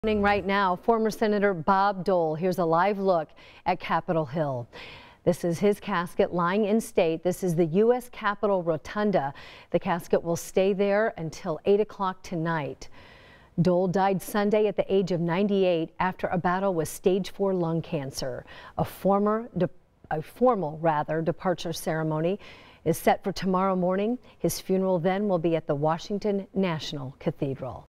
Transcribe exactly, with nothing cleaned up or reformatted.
Right now, former Senator Bob Dole. Here's a live look at Capitol Hill. This is his casket lying in state. This is the U S Capitol Rotunda. The casket will stay there until eight o'clock tonight. Dole died Sunday at the age of ninety-eight after a battle with stage four lung cancer. A former, a formal rather, departure ceremony is set for tomorrow morning. His funeral then will be at the Washington National Cathedral.